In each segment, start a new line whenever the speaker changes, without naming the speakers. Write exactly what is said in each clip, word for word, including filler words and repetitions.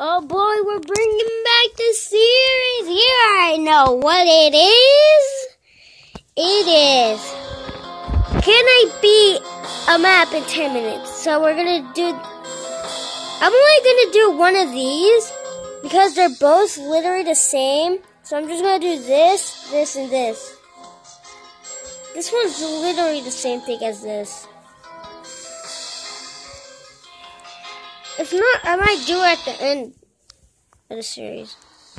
Oh boy, we're bringing back the series. Here I know what it is. It is, can I beat a map in ten minutes? So we're gonna do, I'm only gonna do one of these because they're both literally the same. So I'm just gonna do this, this, and this. This one's literally the same thing as this. If not, I might do it at the end of the series.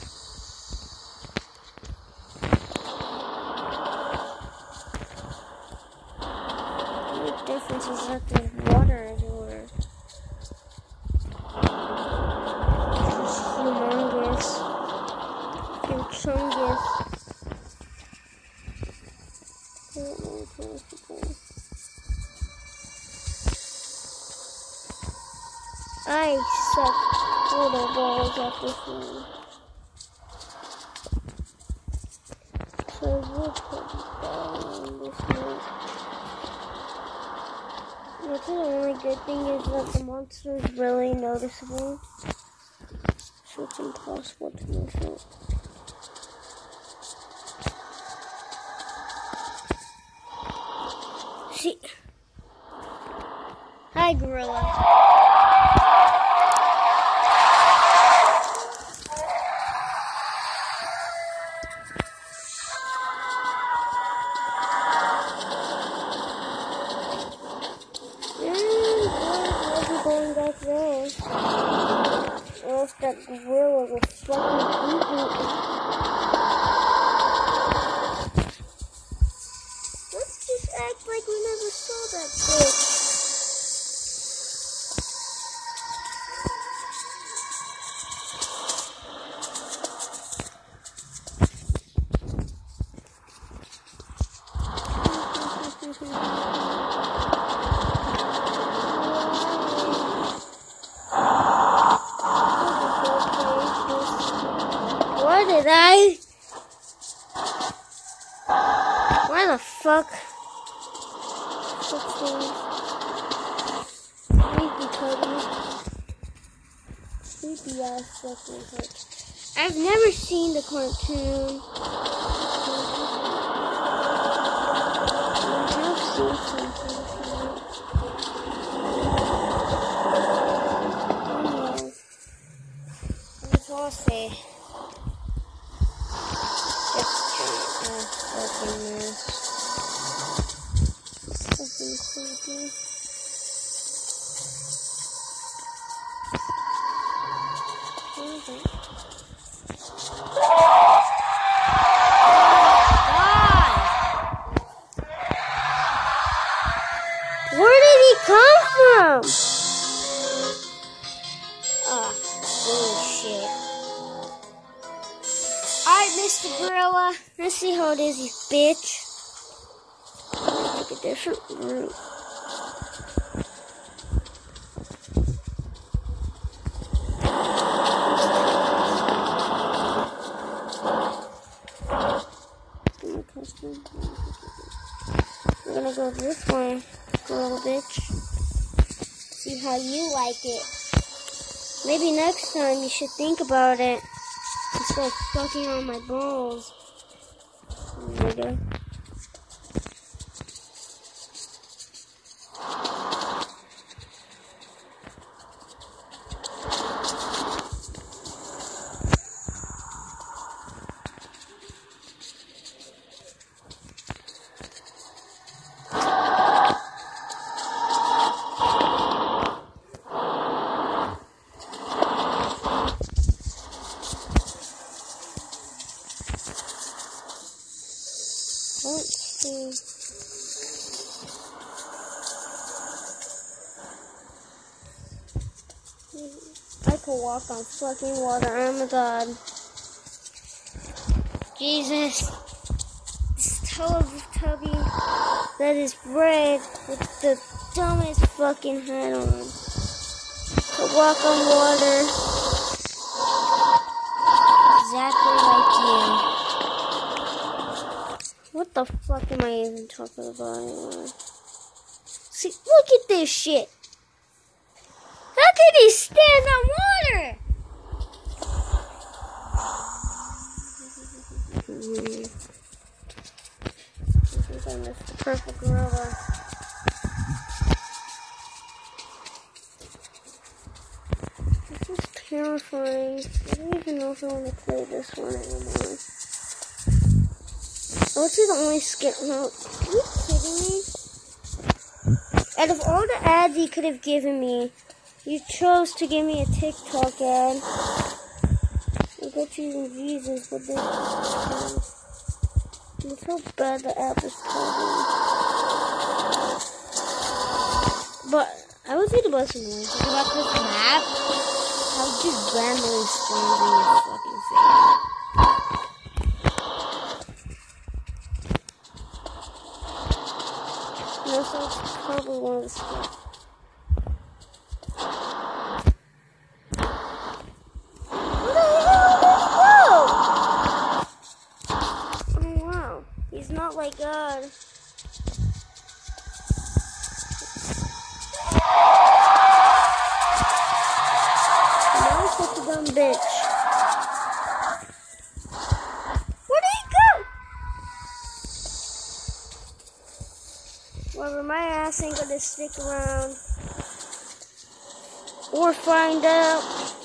The difference is that there's water everywhere. It's humongous. Humongous. I suck little balls at this one. So we'll put down this one. That's the only good thing is that the monster is really noticeable. So it's impossible to miss it. See? Hi, gorilla. Going back there. Or else that gorilla will fucking eat me. Let's just act like we never saw that bitch. Where did I? Where the fuck? Creepy cubbies. Creepy ass fucking cubbies. I've never seen the cartoon. I have seen something from it. That's all I'll say. Fucking mess. Fucking creepy. Where did he come from? Ah, bullshit. Alright, Mister Gorilla. Let's see how it is, you bitch. Take a different route. We're gonna go this way, little bitch. See how you like it. Maybe next time you should think about it. Instead of sucking on my balls. Nigga. Let's see. I could walk on fucking water. Oh my god. Jesus. This Teletubby that is red with the dumbest fucking hat on. Could walk on water. Exactly like you. What the fuck am I even talking about anymore? See, look at this shit. How can he stand on water? purple gorilla. This is terrifying. I don't even know if I want to play this one anymore. Oh, this is the only skit. No, are you kidding me? Out of all the ads you could have given me, you chose to give me a TikTok ad. I bet you even Jesus, but this. Look how bad the app is playing. But I would say the most annoying thing about this map is how it just randomly spawns in your fucking face. No, so it's probably one of the skills. Where the hell did he go? Oh wow, he's not like God. Now he's such a dumb bitch. Where did he go? Well, my ass ain't gonna stick around or find out.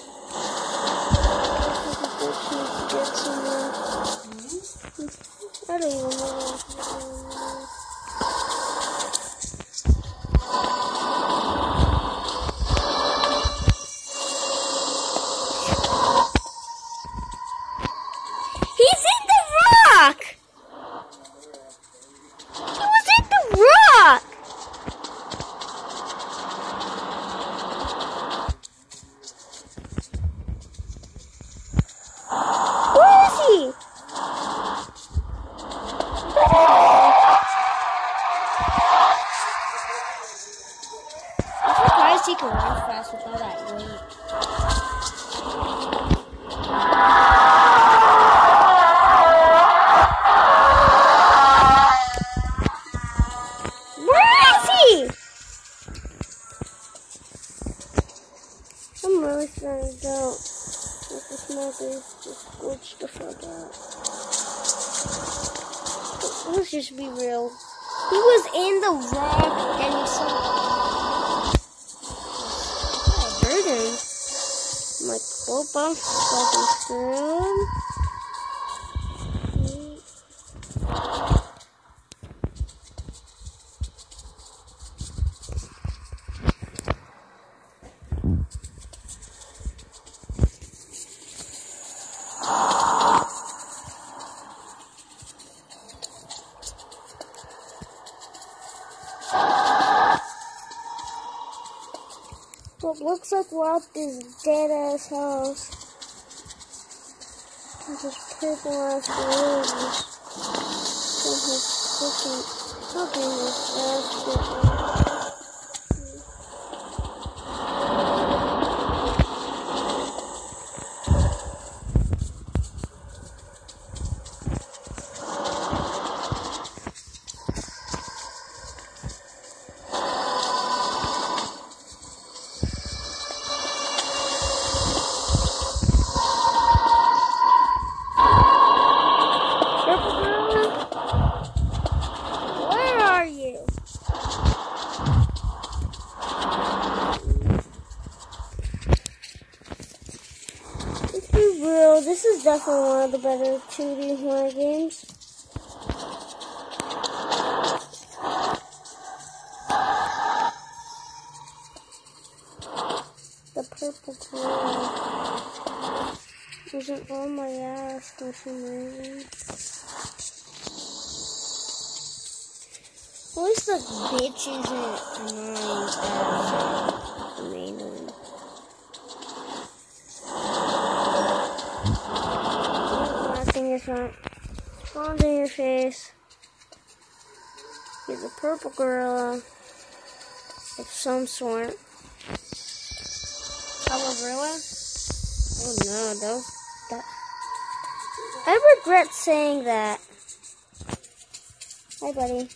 I don't even know. He's in the rock! He was in the rock! Where is he? I'm surprised he can run fast with all that weight. I'm really starting to doubt that the smokers just glitched the fuck out. But let's just be real. He was in the rock and he saw. I heard him. I'm like, oh, I'm fucking screwed. What looks like we're at this dead ass house. With this purple ass gorilla just fucking fucking this ass shit. This is definitely one of the better two D horror games. The purple gorilla isn't on my ass for some reason. At least the bitch isn't annoying as the main one. Front. Spawns in your face. He's a purple gorilla of some sort. Purple gorilla? Oh no, that was that. I regret saying that. Hi, buddy.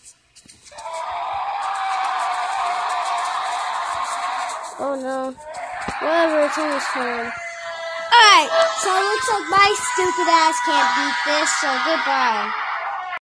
Oh no. Whatever, it's on his phone. Alright, so it looks like my stupid ass can't beat this, so goodbye.